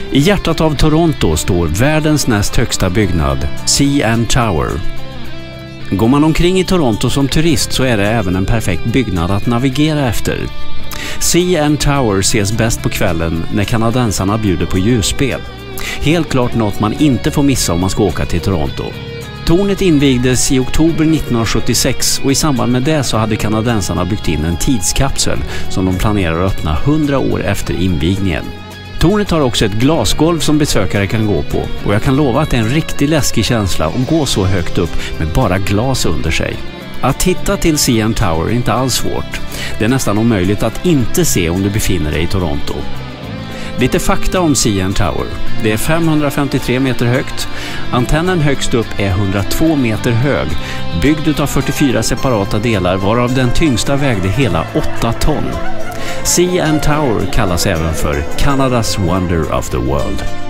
I hjärtat av Toronto står världens näst högsta byggnad, CN Tower. Går man omkring i Toronto som turist så är det även en perfekt byggnad att navigera efter. CN Tower ses bäst på kvällen när kanadensarna bjuder på ljusspel. Helt klart något man inte får missa om man ska åka till Toronto. Tornet invigdes i oktober 1976 och i samband med det så hade kanadensarna byggt in en tidskapsel som de planerar att öppna 100 år efter invigningen. Tornet har också ett glasgolv som besökare kan gå på och jag kan lova att det är en riktigt läskig känsla att gå så högt upp med bara glas under sig. Att hitta till CN Tower är inte alls svårt. Det är nästan omöjligt att inte se om du befinner dig i Toronto. Lite fakta om CN Tower. Det är 553 meter högt. Antennen högst upp är 102 meter hög, byggd av 44 separata delar varav den tyngsta vägde hela 8 ton. CN Tower kallas även för Kanadas Wonder of the World.